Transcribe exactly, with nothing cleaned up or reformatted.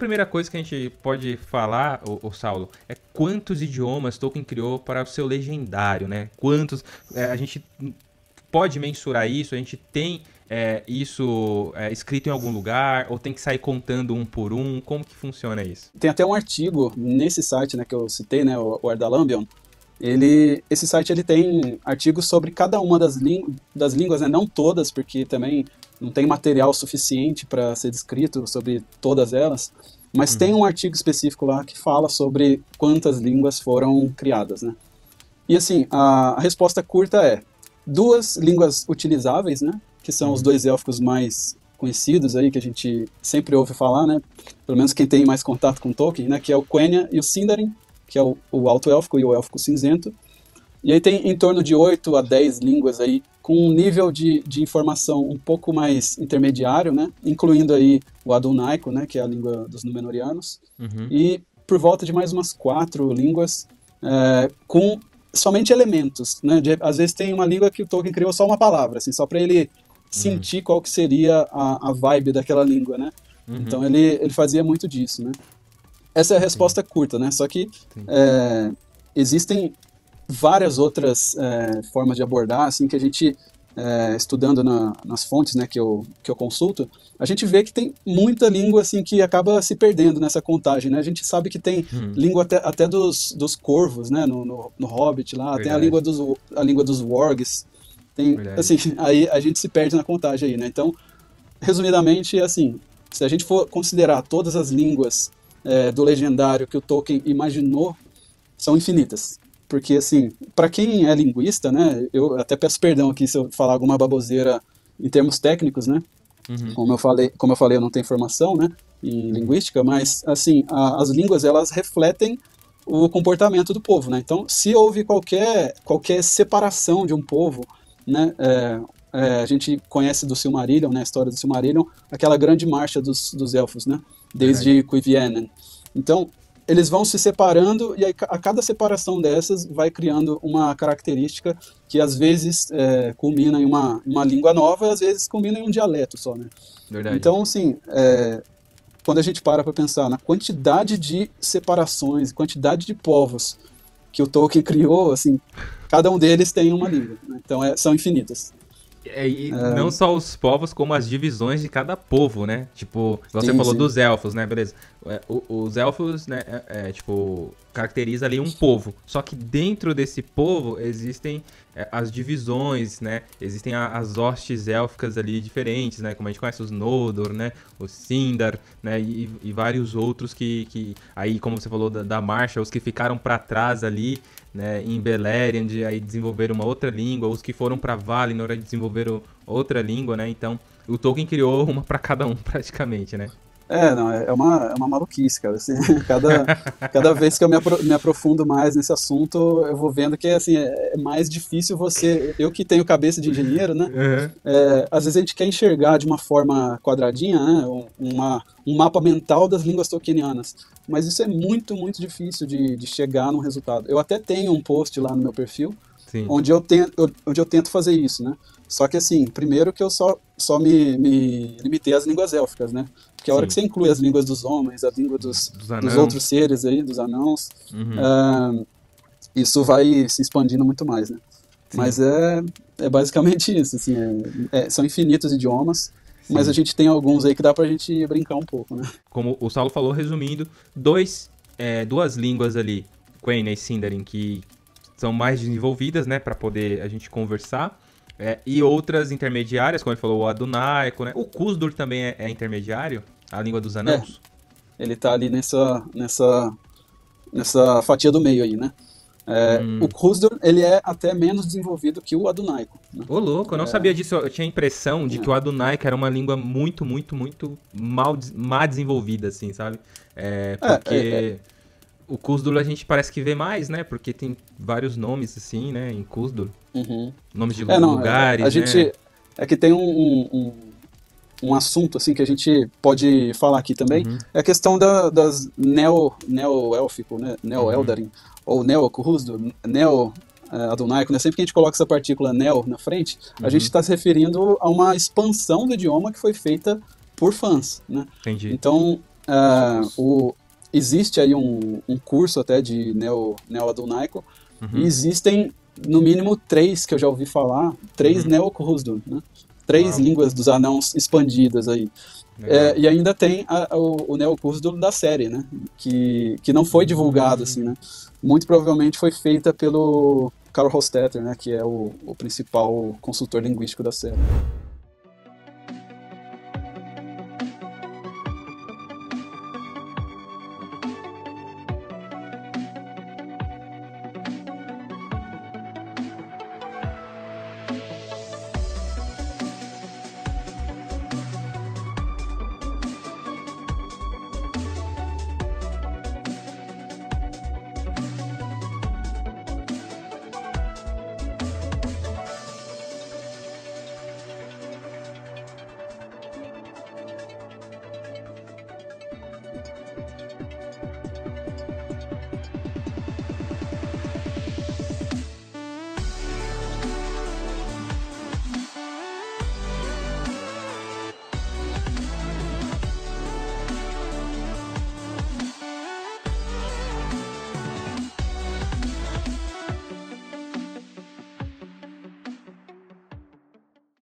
primeira coisa que a gente pode falar, o, o Saulo, é quantos idiomas Tolkien criou para o seu legendário, né? Quantos... É, a gente pode mensurar isso? A gente tem é, isso é, escrito em algum lugar? Ou tem que sair contando um por um? Como que funciona isso? Tem até um artigo nesse site, né, que eu citei, né, o, o Ardalambion. Ele, esse site ele tem artigos sobre cada uma das, língua, das línguas, né? Não todas, porque também não tem material suficiente para ser descrito sobre todas elas, mas uhum. tem um artigo específico lá que fala sobre quantas línguas foram criadas, né? E assim, a, a resposta curta é duas línguas utilizáveis, né? Que são uhum. os dois élficos mais conhecidos aí, que a gente sempre ouve falar, né? Pelo menos quem tem mais contato com Tolkien, né? Que é o Quenya e o Sindarin, que é o, o Alto Élfico e o Élfico Cinzento. E aí tem em torno de oito a dez línguas aí, com um nível de, de informação um pouco mais intermediário, né? Incluindo aí o Adunaico, né? Que é a língua dos Númenóreanos. Uhum. E por volta de mais umas quatro línguas é, com somente elementos, né? De, às vezes tem uma língua que o Tolkien criou só uma palavra, assim, só para ele uhum. sentir qual que seria a, a vibe daquela língua, né? Uhum. Então ele, ele fazia muito disso, né? Essa é a resposta Sim. curta, né? Só que é, existem várias outras é, formas de abordar, assim, que a gente, é, estudando na, nas fontes, né, que eu, que eu consulto, a gente vê que tem muita língua, assim, que acaba se perdendo nessa contagem, né? A gente sabe que tem hum. língua até, até dos, dos corvos, né? No, no, no Hobbit lá, Verdade. tem a língua dos, a língua dos wargs, tem, assim, aí a gente se perde na contagem aí, né? Então, resumidamente, assim, se a gente for considerar todas as línguas É, do legendário que o Tolkien imaginou, são infinitas. Porque, assim, para quem é linguista, né, eu até peço perdão aqui se eu falar alguma baboseira em termos técnicos, né, uhum. como, eu falei, como eu falei, eu não tenho formação, né, em linguística, mas, assim, a, as línguas, elas refletem o comportamento do povo, né, então, se houve qualquer, qualquer separação de um povo, né, é, é, a gente conhece do Silmarillion, né, a história do Silmarillion, aquela grande marcha dos, dos elfos, né, desde Cuivienen. Então, eles vão se separando e aí, a cada separação dessas vai criando uma característica que às vezes é, culmina em uma, uma língua nova, às vezes culmina em um dialeto só, né? Verdade. Então, assim, é, quando a gente para para pensar na quantidade de separações, quantidade de povos que o Tolkien criou, assim, cada um deles tem uma língua, né? Então é, são infinitas. É, e é... não só os povos, como as divisões de cada povo, né? Tipo, você sim, falou sim. dos elfos, né? Beleza. É, o, os elfos, né, é, é, tipo, caracteriza ali um povo. Só que dentro desse povo existem é, as divisões, né? Existem a, as hostes élficas ali diferentes, né? Como a gente conhece os Noldor, né? Os Sindar, né? E, e vários outros que, que... Aí, como você falou da, da marcha, os que ficaram pra trás ali, né, em Beleriand, aí desenvolveram uma outra língua, os que foram para Valinor aí desenvolveram outra língua, né? Então, o Tolkien criou uma para cada um, praticamente, né? É, não, é uma, é uma maluquice, cara. Assim, cada, cada vez que eu me, apro me aprofundo mais nesse assunto, eu vou vendo que assim, é mais difícil você... Eu que tenho cabeça de engenheiro, né? Uhum. É, às vezes a gente quer enxergar de uma forma quadradinha, né? Uma, um mapa mental das línguas tolkienianas. Mas isso é muito, muito difícil de, de chegar num resultado. Eu até tenho um post lá no meu perfil, Sim. Onde, eu tento, onde eu tento fazer isso, né? Só que assim, primeiro que eu só, só me, me limitei às línguas élficas, né? Porque a hora Sim. que você inclui as línguas dos homens, a língua dos, dos, dos outros seres aí, dos anãos, uhum. uh, isso vai se expandindo muito mais, né? Sim. Mas é, é basicamente isso, assim, é, é, são infinitos idiomas, Sim. mas a gente tem alguns aí que dá pra gente brincar um pouco, né? Como o Saulo falou, resumindo, dois, é, duas línguas ali, Quenya e Sindarin, que são mais desenvolvidas, né, pra poder a gente conversar. É, e outras intermediárias, como ele falou, o Adunaico, né? O Khuzdur também é, é intermediário, a língua dos anãos? É, ele tá ali nessa, nessa, nessa fatia do meio aí, né? É, hum. O Khuzdur, ele é até menos desenvolvido que o Adunaico. Né? Ô, louco, eu não é... sabia disso. Eu tinha a impressão de é. que o Adunaico era uma língua muito, muito, muito mal, mal desenvolvida, assim, sabe? É, porque... É, é, o Khuzdur a gente parece que vê mais, né? Porque tem vários nomes, assim, né? Em Khuzdur. Uhum. Nomes de é, não, lugares, a, a né? gente, é que tem um, um, um assunto, assim, que a gente pode falar aqui também. Uhum. É a questão da, das neo, neo-élfico, né? Neo-Eldarin, uhum. ou neo-Khuzdur, neo-Adunaico, né? Sempre que a gente coloca essa partícula neo na frente, uhum. a gente está se referindo a uma expansão do idioma que foi feita por fãs, né? Entendi. Então... uh, o, existe aí um, um curso até de Neo, Neo Adunaico, uhum. e existem, no mínimo, três que eu já ouvi falar, três uhum. Neo Khosdun, né? Três Uau. línguas dos anãos expandidas aí. É, e ainda tem a, o, o Neo Khosdun da série, né? Que, que não foi divulgado, uhum. assim, né? Muito provavelmente foi feita pelo Karl Hostetter, né? Que é o, o principal consultor linguístico da série.